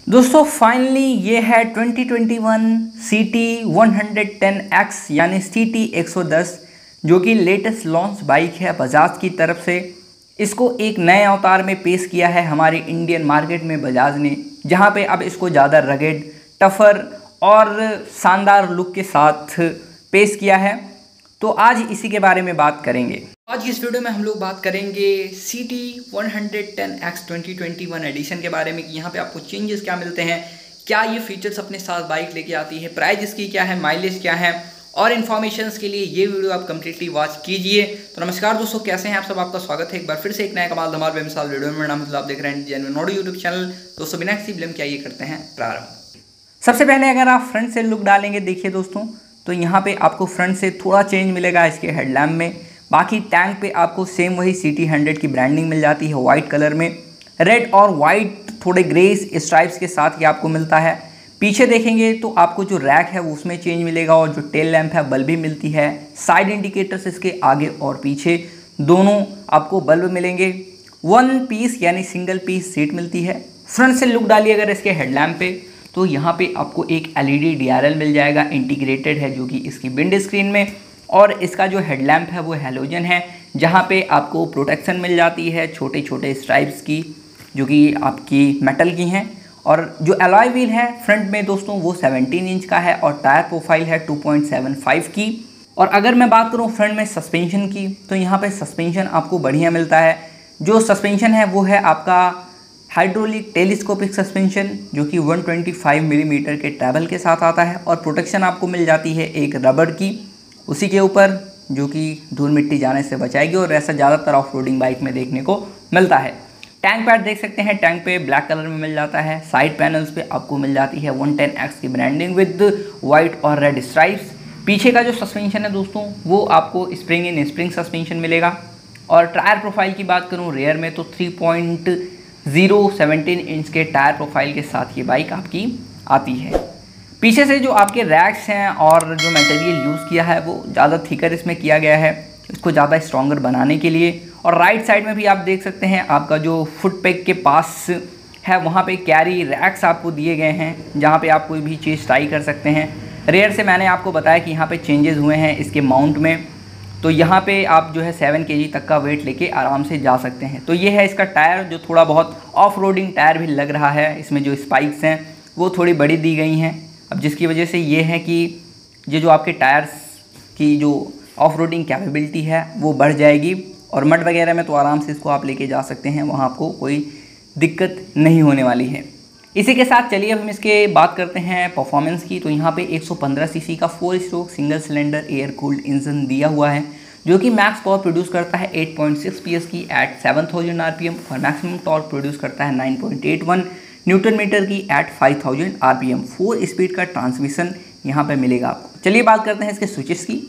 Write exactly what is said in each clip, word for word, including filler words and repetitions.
दोस्तों फाइनली ये है twenty twenty one C T one ten X यानी सी टी वन टेन जो कि लेटेस्ट लॉन्च बाइक है बजाज की तरफ से। इसको एक नए अवतार में पेश किया है हमारे इंडियन मार्केट में बजाज ने, जहां पे अब इसको ज़्यादा रगेड, टफर और शानदार लुक के साथ पेश किया है। तो आज इसी के बारे में बात करेंगे। आज की इस वीडियो में हम लोग बात करेंगे C T one ten X twenty twenty one edition के बारे में कि यहाँ पे आपको चेंजेस क्या मिलते हैं, क्या ये फीचर्स अपने साथ बाइक लेके आती है, प्राइस इसकी क्या है, माइलेज क्या है और इन्फॉर्मेशंस के लिए ये वीडियो आप कंप्लीटली वॉच कीजिए। तो नमस्कार दोस्तों, कैसे हैं आप सब, आपका स्वागत है एक बार फिर से एक नया कमाल धमाल बेमिसाल वीडियो में। नाम आप देख रहे हैं जेन्युइन ऑडियो यूट्यूब चैनल। दोस्तों बिना किसी ब्लेम क्या ये करते हैं प्रारंभ। सबसे पहले अगर आप फ्रंट से लुक डालेंगे, देखिए दोस्तों, तो यहाँ पे आपको फ्रंट से थोड़ा चेंज मिलेगा इसके हेडलैम्प में। बाकी टैंक पे आपको सेम वही सी टी हंड्रेड की ब्रांडिंग मिल जाती है वाइट कलर में। रेड और वाइट थोड़े ग्रेस स्ट्राइप्स के साथ ही आपको मिलता है। पीछे देखेंगे तो आपको जो रैक है वो उसमें चेंज मिलेगा और जो टेल लैंप है बल्ब भी मिलती है। साइड इंडिकेटर्स इसके आगे और पीछे दोनों आपको बल्ब मिलेंगे। वन पीस यानी सिंगल पीस सीट मिलती है। फ्रंट से लुक डालिए अगर इसके हेडलैम्प पे, तो यहाँ पे आपको एक L E D D R L मिल जाएगा, इंटीग्रेटेड है जो कि इसकी विंड स्क्रीन में। और इसका जो हेडलैम्प है वो हैलोजन है, जहाँ पे आपको प्रोटेक्शन मिल जाती है छोटे छोटे स्ट्राइप्स की जो कि आपकी मेटल की हैं। और जो अलॉय व्हील है फ्रंट में दोस्तों वो सेवनटीन इंच का है और टायर प्रोफाइल है टू पॉइंट सेवन फाइव की। और अगर मैं बात करूँ फ्रंट में सस्पेंशन की, तो यहाँ पे सस्पेंशन आपको बढ़िया मिलता है। जो सस्पेंशन है वो है आपका हाइड्रोलिक टेलीस्कोपिक सस्पेंशन जो कि वन ट्वेंटी फाइव मिलीमीटर के ट्रैवल के साथ आता है। और प्रोटेक्शन आपको मिल जाती है एक रबड़ की उसी के ऊपर, जो कि धूल मिट्टी जाने से बचाएगी और ऐसा ज़्यादातर ऑफ रोडिंग बाइक में देखने को मिलता है। टैंक पैड देख सकते हैं, टैंक पे ब्लैक कलर में मिल जाता है। साइड पैनल्स पे आपको मिल जाती है वन टेन एक्स की ब्रांडिंग विद वाइट और रेड स्ट्राइप्स। पीछे का जो सस्पेंशन है दोस्तों वो आपको स्प्रिंग इन स्प्रिंग सस्पेंशन मिलेगा। और टायर प्रोफाइल की बात करूँ रेयर में, तो three point zero seventeen inch के टायर प्रोफाइल के साथ ये बाइक आपकी आती है। पीछे से जो आपके रैक्स हैं और जो मटेरियल यूज़ किया है वो ज़्यादा थिकर इसमें किया गया है, इसको ज़्यादा स्ट्रॉन्गर बनाने के लिए। और राइट साइड में भी आप देख सकते हैं आपका जो फुट पैक के पास है वहाँ पे कैरी रैक्स आपको दिए गए हैं, जहाँ पे आप कोई भी चीज़ ट्राई कर सकते हैं। रेयर से मैंने आपको बताया कि यहाँ पे चेंजेस हुए हैं इसके माउंट में, तो यहाँ पे आप जो है सेवन के जी तक का वेट लेके आराम से जा सकते हैं। तो ये है इसका टायर, जो थोड़ा बहुत ऑफ रोडिंग टायर भी लग रहा है। इसमें जो स्पाइक्स हैं वो थोड़ी बड़ी दी गई हैं, अब जिसकी वजह से ये है कि ये जो आपके टायर्स की जो ऑफ रोडिंग कैपेबिलिटी है वो बढ़ जाएगी। और मड वगैरह में तो आराम से इसको आप लेके जा सकते हैं, वहाँ आपको कोई दिक्कत नहीं होने वाली है। इसी के साथ चलिए हम इसके बात करते हैं परफॉर्मेंस की। तो यहाँ पे वन फिफ्टीन सी सी का four stroke single cylinder air cooled engine दिया हुआ है, जो कि मैक्स पावर प्रोड्यूस करता है eight point six P S की at seven thousand R P M और मैक्सिमम टॉर्क प्रोड्यूस करता है nine point eight one newton metre की at five thousand R P M. Four speed का transmission यहाँ पे मिलेगा आपको। चलिए बात करते हैं इसके स्विचेस की।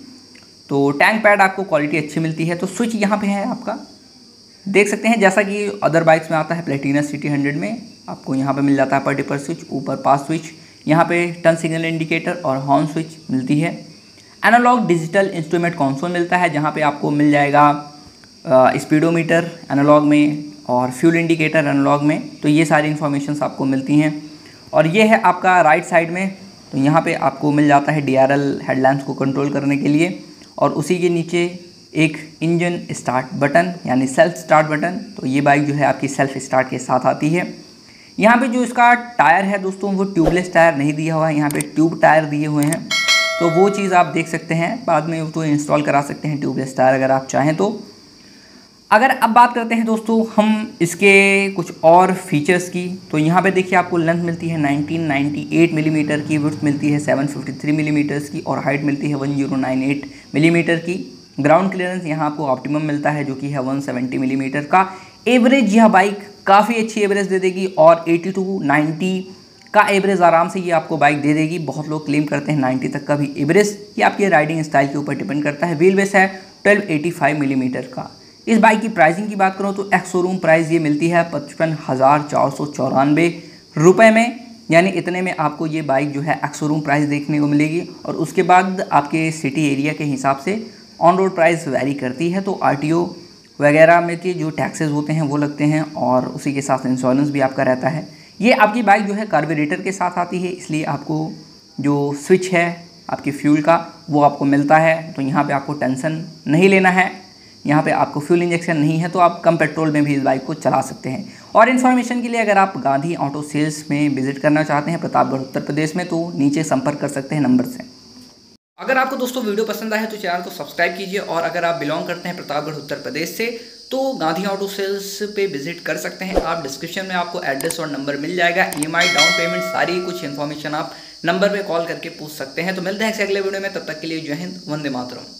तो टैंक पैड आपको क्वालिटी अच्छी मिलती है। तो स्विच यहाँ पे है आपका, देख सकते हैं जैसा कि अदर बाइक्स में आता है प्लेटिना सी टी हंड्रेड में आपको यहाँ पे मिल जाता है पर्टिपर स्विच, ऊपर पास स्विच, यहाँ पे टर्न सिग्नल इंडिकेटर और हॉर्न स्विच मिलती है। एनालॉग डिजिटल इंस्ट्रूमेंट कंसोल मिलता है, जहाँ पे आपको मिल जाएगा स्पीडोमीटर एनालॉग में और फ्यूल इंडिकेटर एनालॉग में। तो ये सारी इन्फॉर्मेशंस आपको मिलती हैं। और ये है आपका राइट साइड में, तो यहाँ पे आपको मिल जाता है डी आर एल हेडलैम्प्स को कंट्रोल करने के लिए। और उसी के नीचे एक इंजन स्टार्ट बटन यानी सेल्फ स्टार्ट बटन। तो ये बाइक जो है आपकी सेल्फ स्टार्ट के साथ आती है। यहाँ पे जो इसका टायर है दोस्तों वो ट्यूबलेस टायर नहीं दिया हुआ है, यहाँ पे ट्यूब टायर दिए हुए हैं। तो वो चीज़ आप देख सकते हैं, बाद में तो इंस्टॉल करा सकते हैं ट्यूबलेस टायर अगर आप चाहें तो। अगर अब बात करते हैं दोस्तों हम इसके कुछ और फीचर्स की, तो यहाँ पे देखिए आपको लेंथ मिलती है नाइनटीन नाइंटी एट मिलीमीटर की, विड्थ मिलती है सेवन फिफ्टी थ्री मिलीमीटर्स की और हाइट मिलती है one zero nine eight millimetre की। ग्राउंड क्लियरेंस यहाँ आपको ऑप्टिमम मिलता है जो कि है वन सेवेंटी मिलीमीटर का। एवरेज यह बाइक काफ़ी अच्छी एवरेज दे देगी और एटी टू नाइंटी का एवरेज आराम से ये आपको बाइक दे देगी। बहुत लोग क्लेम करते हैं नाइंटी तक का भी एवरेज। ये आपके राइडिंग स्टाइल के ऊपर डिपेंड करता है। व्हील बेस है ट्वेल्व एटी फाइव मिलीमीटर का। इस बाइक की प्राइसिंग की बात करूँ तो एक्स शोरूम प्राइस ये मिलती है पचपन हज़ार चार सौ चौरानवे रुपये में, यानी इतने में आपको ये बाइक जो है एक्स शोरूम प्राइस देखने को मिलेगी। और उसके बाद आपके सिटी एरिया के हिसाब से ऑन रोड प्राइस वैरी करती है। तो आर टी ओ वगैरह में के जो टैक्सेस होते हैं वो लगते हैं और उसी के साथ इंश्योरेंस भी आपका रहता है। ये आपकी बाइक जो है कार्बोरेटर के साथ आती है, इसलिए आपको जो स्विच है आपकी फ्यूल का वो आपको मिलता है, तो यहाँ पे आपको टेंशन नहीं लेना है। यहाँ पे आपको फ्यूल इंजेक्शन नहीं है, तो आप कम पेट्रोल में भी इस बाइक को चला सकते हैं। और इन्फॉर्मेशन के लिए अगर आप गांधी ऑटो सेल्स में विजिट करना चाहते हैं प्रतापगढ़ उत्तर प्रदेश में, तो नीचे संपर्क कर सकते हैं नंबर से। अगर आपको दोस्तों वीडियो पसंद आए तो चैनल को सब्सक्राइब कीजिए, और अगर आप बिलोंग करते हैं प्रतापगढ़ उत्तर प्रदेश से तो गांधी ऑटो सेल्स पे विजिट कर सकते हैं आप। डिस्क्रिप्शन में आपको एड्रेस और नंबर मिल जाएगा, ईएमआई, डाउन पेमेंट, सारी कुछ इन्फॉर्मेशन आप नंबर पे कॉल करके पूछ सकते हैं। तो मिलते हैं अगले वीडियो में, तब तक के लिए जय हिंद, वंदे मातरम।